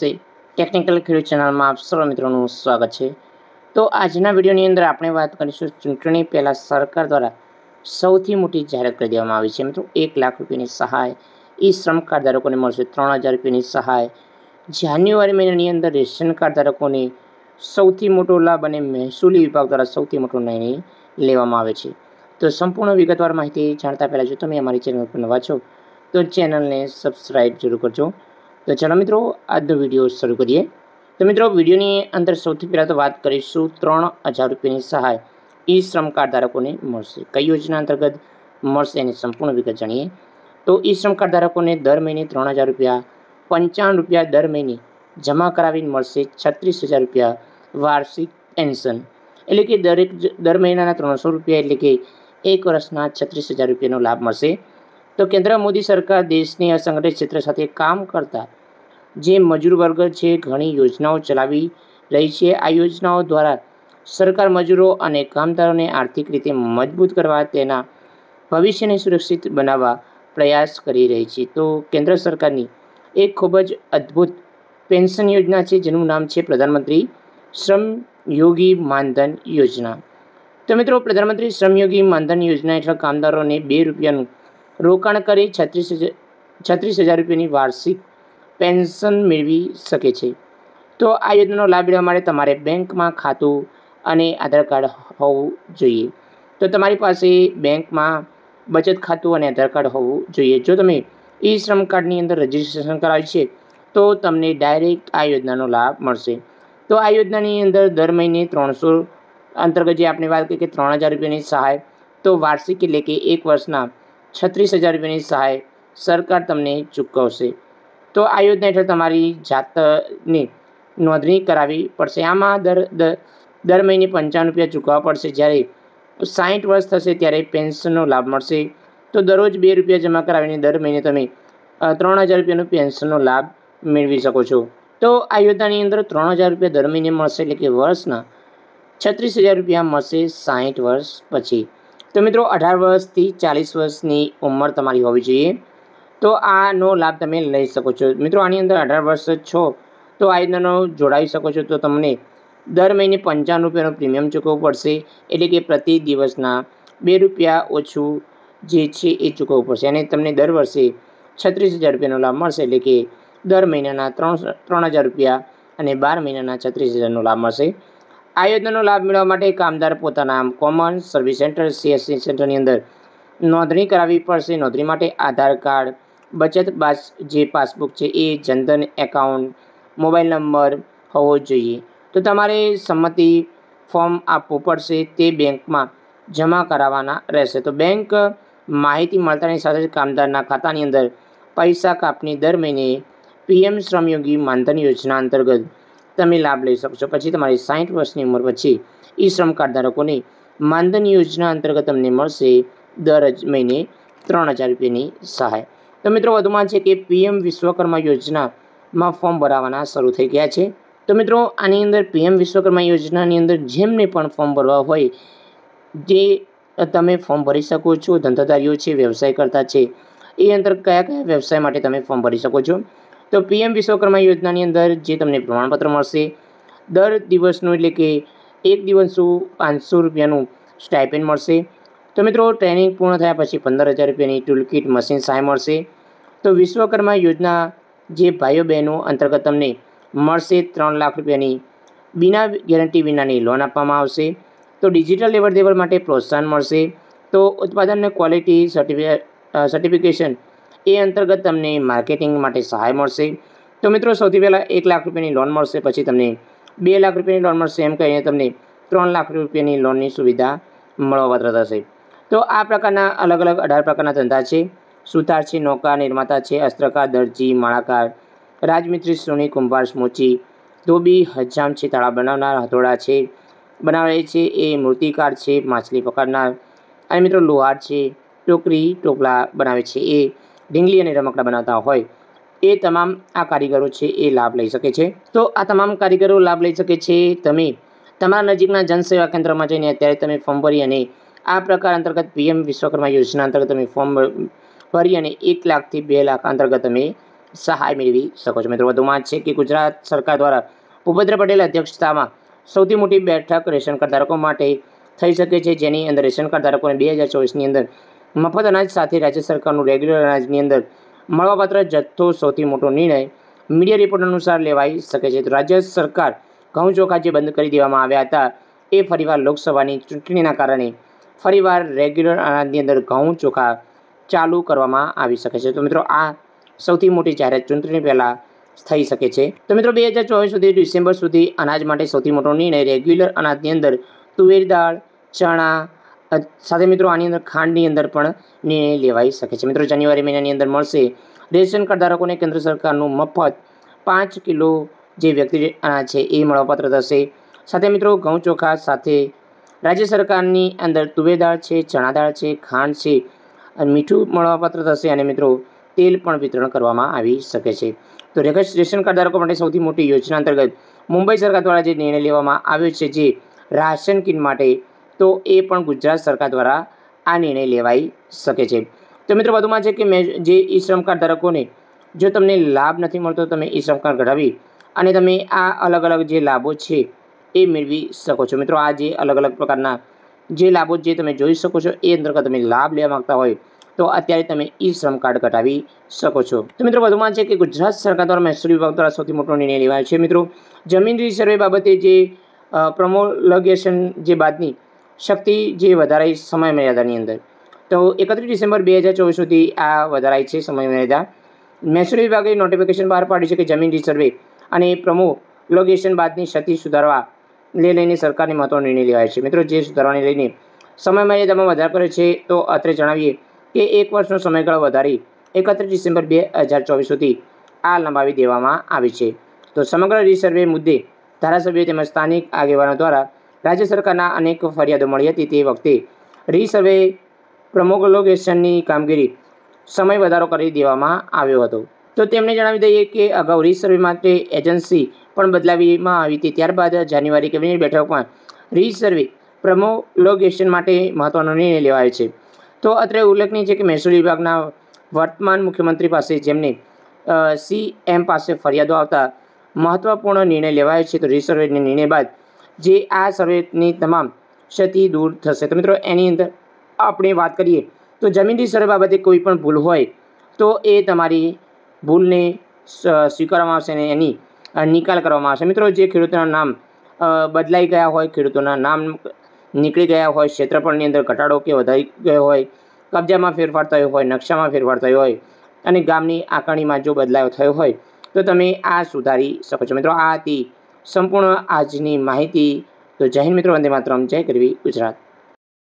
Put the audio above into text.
નમસ્તે ટેકનિકલ ખેડૂત ચેનલમાં આપ સર્વ મિત્રોનું સ્વાગત છે। તો આજના વિડીયોની અંદર આપણે વાત કરીશું ચૂંટણી પહેલાં સરકાર દ્વારા સૌથી મોટી જાહેરાત કરી દેવામાં આવી છે। મિત્રો 1 લાખ રૂપિયાની સહાય, ઈ શ્રમ કાર્ડ ધારકોને મળશે 3000 રૂપિયાની સહાય। જાન્યુઆરી મહિનાની અંદર રેશન કાર્ડ ધારકોને સૌથી મોટો લાભ અને મહેસૂલી વિભાગ દ્વારા સૌથી મોટો નિર્ણય લેવામાં આવે છે। તો સંપૂર્ણ વિગતવાર માહિતી જાણતા પહેલાં જો તમે અમારી ચેનલ પર નવા છો તો ચેનલને સબસ્ક્રાઈબ જરૂર કરજો। તો ચાલો મિત્રો આજનો વિડીયો શરૂ કરીએ। તો મિત્રો વિડીયોની અંદર સૌથી પહેલાં તો વાત કરીશું 3000 રૂપિયાની સહાય ઈ શ્રમ કાર્ડ ધારકોને મળશે। કઈ યોજના અંતર્ગત મળશે એની સંપૂર્ણ વિગત જાણીએ। તો ઈ શ્રમ કાર્ડ ધારકોને દર મહિને 3000 રૂપિયા, 55 રૂપિયા દર મહિને જમા કરાવીને મળશે 36000 રૂપિયા વાર્ષિક પેન્શન, એટલે કે દર મહિનાના 300 રૂપિયા, એટલે કે એક વર્ષના 36000 રૂપિયાનો લાભ મળશે। તો કેન્દ્ર મોદી સરકાર દેશની અસંગઠિત ક્ષેત્ર સાથે કામ કરતા જે મજૂર વર્ગ છે ઘણી યોજનાઓ ચલાવી રહી છે। આ યોજનાઓ દ્વારા સરકાર મજૂરો અને કામદારોને આર્થિક રીતે મજબૂત કરવા, તેના ભવિષ્યને સુરક્ષિત બનાવવા પ્રયાસ કરી રહી છે। તો કેન્દ્ર સરકારની એક ખૂબ જ અદ્ભુત પેન્શન યોજના છે જેનું નામ છે પ્રધાનમંત્રી શ્રમ યોગી માનધન યોજના। તો મિત્રો પ્રધાનમંત્રી શ્રમ યોગી માનધન યોજના હેઠળ કામદારોને 2 રૂપિયાનું રોકાણ કરી 36000 રૂપિયાની વાર્ષિક પેન્શન મેળવી શકે છે। તો આ યોજનાનો લાભ લેવા માટે તમારે બેંકમાં ખાતું અને આધાર કાર્ડ હોવું જોઈએ। તો તમારી પાસે બેંકમાં બચત ખાતું અને આધાર કાર્ડ હોવું જોઈએ। જો તમે ઈ શ્રમ કાર્ડની અંદર રજિસ્ટ્રેશન કરાવ્યું છે તો તમને ડાયરેક્ટ આ યોજનાનો લાભ મળશે। તો આ યોજનાની અંદર દર મહિને 300 અંતર્ગત જે આપણે વાત કરી કે 3000 રૂપિયાની સહાય, તો વાર્ષિક એટલે કે એક વર્ષના 36000 રૂપિયાની સહાય સરકાર તમને ચૂકવશે। તો આ યોજના હેઠળ તમારી જાતની નોંધણી કરાવવી પડશે। આમાં દર મહિને 55 રૂપિયા ચૂકવવા પડશે। જ્યારે 60 વર્ષ થશે ત્યારે પેન્શનનો લાભ મળશે। તો દરરોજ 2 રૂપિયા જમા કરાવીને દર મહિને તમે 3000 રૂપિયાનો પેન્શનનો લાભ મેળવી શકો છો। તો આ યોજનાની અંદર 3000 રૂપિયા દર મહિને મળશે, એટલે કે વર્ષના 36000 રૂપિયા મળશે 60 વર્ષ પછી। તો મિત્રો 18 વર્ષથી 40 વર્ષની ઉંમર તમારી હોવી જોઈએ, તો આનો લાભ તમે લઈ શકો છો। મિત્રો આની અંદર 18 વર્ષ છો તો આ યોજનાનો જોડાઈ શકો છો। તો તમને દર મહિને 55 રૂપિયાનું પ્રીમિયમ ચૂકવવું પડશે, એટલે કે પ્રતિ દિવસના 2 રૂપિયા ઓછું જે છે એ ચૂકવવું પડશે, અને તમને દર વર્ષે 36000 રૂપિયાનો લાભ મળશે, એટલે કે દર મહિનાના 3000 રૂપિયા અને 12 મહિનાના 36000નો લાભ મળશે। આ યોજનાનો લાભ મેળવવા માટે કામદાર પોતાના કોમન સર્વિસ સેન્ટર CSC સેન્ટરની અંદર નોંધણી કરાવવી પડશે। નોંધણી માટે આધાર કાર્ડ, બચત જે પાસબુક છે એ, જનધન એકાઉન્ટ, મોબાઈલ નંબર હોવો જોઈએ। તો તમારે સંમતિ ફોર્મ આપવું પડશે, તે બેંકમાં જમા કરાવવાના રહેશે। તો બેંક માહિતી મળતાની સાથે જ કામદારના ખાતાની અંદર પૈસા કાપની દર મહિને PM શ્રમયોગી માનધન યોજના અંતર્ગત તમે લાભ લઈ શકશો। પછી તમારી 60 વર્ષની ઉંમર પછી ઈ શ્રમ કાર્ડ ધારકોને માનધન યોજના અંતર્ગત તમને મળશે દર મહિને 3000 રૂપિયાની સહાય। તો મિત્રો વધુમાં છે કે PM વિશ્વકર્મા યોજનામાં ફોર્મ ભરાવાના શરૂ થઈ ગયા છે। તો મિત્રો આની અંદર PM વિશ્વકર્મા યોજનાની અંદર જેમને પણ ફોર્મ ભરવા હોય જે તમે ફોર્મ ભરી શકો છો। ધંધાદારીઓ છે, વ્યવસાય કરતા છે, એ અંતર કયા વ્યવસાય માટે તમે ફોર્મ ભરી શકો છો। તો PM વિશ્વકર્મા યોજનાની અંદર જે તમને પ્રમાણપત્ર મળશે, દર દિવસનું એટલે કે એક દિવસનું 500 રૂપિયાનું સ્ટાઇપેન્ડ મળશે। તો મિત્રો ટ્રેનિંગ પૂર્ણ થયા પછી 15000 રૂપિયાની ટૂલ કિટ મશીન સહાય મળશે। તો વિશ્વકર્મા યોજના જે ભાઈઓ બહેનો અંતર્ગત તમને મળશે 3 લાખ રૂપિયાની બિના ગેરંટી વિનાની લોન આપવામાં આવશે। તો ડિજિટલ લેવડ દેવડ માટે પ્રોત્સાહન મળશે। તો ઉત્પાદન ક્વોલિટી સર્ટિફિકેશન એ અંતર્ગત તમને માર્કેટિંગ માટે સહાય મળશે। તો મિત્રો સૌથી પહેલાં 1 લાખ રૂપિયાની લોન મળશે, પછી તમને 2 લાખ રૂપિયાની લોન મળશે, એમ કહીને તમને 3 લાખ રૂપિયાની લોનની સુવિધા મળવાપાત્ર થશે। તો આ પ્રકારના અલગ અલગ 18 પ્રકારના ધંધા છે। સુથાર છે, નૌકા નિર્માતા છે, અસ્ત્રકાર, દરજી, માળાકાર, રાજમિસ્ત્રી, સોની, કુંભાર, સ્મોચી, ધોબી, હજામ છે, તાળા બનાવનાર, હથોડા છે બનાવે છે એ, મૂર્તિકાર છે, માછલી પકડનાર, અને મિત્રો લુહાર છે, ટોકરી ટોપલા બનાવે છે એ, ઢીંગલી અને રમકડા બનાવતા હોય એ તમામ આ કારીગરો છે એ લાભ લઈ શકે છે। તો આ તમામ કારીગરો લાભ લઈ શકે છે। તમે તમારા નજીકના જનસેવા કેન્દ્રમાં જઈને અત્યારે તમે ફોર્મ ભરી અને આ પ્રકાર અંતર્ગત PM વિશ્વકર્મા યોજના અંતર્ગત તમે ફોર્મ ભરી અને 1 લાખથી 2 લાખ અંતર્ગત તમે સહાય મેળવી શકો છો। મિત્રો વધુમાં છે કે ગુજરાત સરકાર દ્વારા ભૂપેન્દ્ર પટેલ અધ્યક્ષતામાં સૌથી મોટી બેઠક રેશન કાર્ડ ધારકો માટે થઈ શકે છે, જેની અંદર રેશન કાર્ડ ધારકોને 2024ની અંદર મફત અનાજ સાથે રાજ્ય સરકારનું રેગ્યુલર અનાજની અંદર મળવાપાત્ર જથ્થો સૌથી મોટો નિર્ણય મીડિયા રિપોર્ટ અનુસાર લેવાઈ શકે છે। તો રાજ્ય સરકાર ઘઉં ચોખા જે બંધ કરી દેવામાં આવ્યા હતા એ ફરીવાર લોકસભાની ચૂંટણીના કારણે ફરીવાર રેગ્યુલર અનાજની અંદર ઘઉં ચોખા ચાલુ કરવામાં આવી શકે છે। તો મિત્રો આ સૌથી મોટી જાહેરાત ચૂંટણી પહેલાં થઈ શકે છે। તો મિત્રો 2024 સુધી ડિસેમ્બર સુધી અનાજ માટે સૌથી મોટો નિર્ણય રેગ્યુલર અનાજની અંદર તુવેર દાળ, ચણા સાથે મિત્રો આની અંદર ખાંડની અંદર પણ નિર્ણય લેવાઈ શકે છે। મિત્રો જાન્યુઆરી મહિનાની અંદર મળશે રેશન કાર્ડ ધારકોને કેન્દ્ર સરકારનું મફત 5 કિલો જે વ્યક્તિ અનાજ છે એ મળવાપાત્ર થશે। સાથે મિત્રો ઘઉં ચોખા સાથે રાજ્ય સરકારની અંદર તુવેર દાળ છે, ચણા દાળ છે, ખાંડ છે, મીઠું મળવાપાત્ર થશે અને મિત્રો તેલ પણ વિતરણ કરવામાં આવી શકે છે। તો રેશન કાર્ડ ધારકો માટે સૌથી મોટી યોજના અંતર્ગત મુંબઈ સરકાર દ્વારા જે નિર્ણય લેવામાં આવ્યો છે જે રાશન કિટ માટે, તો એ પણ ગુજરાત સરકાર દ્વારા આ નિર્ણય લેવાઈ શકે છે। તો મિત્રો વધુમાં છે કે જે ઈ શ્રમ કાર્ડ ધારકોને જો તમને લાભ નથી મળતો, તમે ઈ શ્રમ કાર્ડ કઢાવી અને તમે આ અલગ અલગ જે લાભો છે એ મેળવી શકો છો। મિત્રો આ જે અલગ અલગ પ્રકારના જે લાભો જે તમે જોઈ શકો છો એ અંતર્ગત તમે લાભ લેવા માગતા હોય તો અત્યારે તમે ઈ શ્રમ કાર્ડ કઢાવી શકો છો। તો મિત્રો વધુમાં છે કે ગુજરાત સરકાર દ્વારા મહેસૂલ વિભાગ દ્વારા સૌથી મોટો નિર્ણય લેવાયો છે। મિત્રો જમીન રીસર્વે બાબતે જે પ્રોમોલગેશન જે બાદની શક્તિ જે વધારાઈ સમય મર્યાદાની અંદર, તો 31 ડિસેમ્બર 2024 સુધી આ વધારાઈ છે સમય મર્યાદા। મહેસૂલ વિભાગે નોટિફિકેશન બહાર પાડ્યું છે કે જમીન રીસર્વે અને પ્રોમોલગેશન બાદની ક્ષતિ સુધારવા લઈને સરકારને મહત્વનો નિર્ણય લેવાયો છે। મિત્રો જે સુધારવાને લઈને સમય મર્યાદામાં વધારો કર્યો છે, તો અત્રે જણાવીએ કે 1 વર્ષનો સમયગાળો વધારી 31 ડિસેમ્બર 2024 સુધી આ લંબાવી દેવામાં આવી છે। તો સમગ્ર રીસર્વે મુદ્દે ધારાસભ્યો તેમજ સ્થાનિક આગેવાનો દ્વારા રાજ્ય સરકારના અનેક ફરિયાદો મળી હતી। તે વખતે રીસર્વે પ્રોમોલગેશનની કામગીરી સમય વધારો કરી દેવામાં આવ્યો હતો। તો તેમણે જણાવી દઈએ કે અગાઉ રીસર્વે માટે એજન્સી પણ બદલાવવામાં આવી હતી। ત્યારબાદ જાન્યુઆરી કેબિનેટ બેઠકમાં રીસર્વે પ્રોમોલગેશન માટે મહત્વનો નિર્ણય લેવાયો છે। તો અત્રે ઉલ્લેખનીય છે કે મહેસૂલ વિભાગના વર્તમાન મુખ્યમંત્રી પાસે જેમને CM પાસે ફરિયાદો આવતા મહત્વપૂર્ણ નિર્ણય લેવાયો છે। તો રીસર્વેના નિર્ણય બાદ જે આ સર્વેની તમામ ક્ષતિ દૂર થશે। તો મિત્રો એની અંદર આપણે વાત કરીએ તો જમીન રીસર્વે બાબતે કોઈ પણ ભૂલ હોય તો એ તમારી ભૂલને સ્વીકારવામાં આવશે અને એની નિકાલ કરવામાં આવશે। મિત્રો જે ખેડૂતોના નામ બદલાઈ ગયા હોય, ખેડૂતોના નામ નીકળી ગયા હોય, ક્ષેત્રફળની અંદર ઘટાડો કે વધારી ગયો હોય, કબજામાં ફેરફાર થયો હોય, નકશામાં ફેરફાર થયો હોય અને ગામની આકારણીમાં જો બદલાવ થયો હોય તો તમે આ સુધારી શકો છો। મિત્રો આ હતી સંપૂર્ણ આજની માહિતી। તો જય હિન્દ મિત્રો, વંદે માતરમ, જય ગરવી ગુજરાત।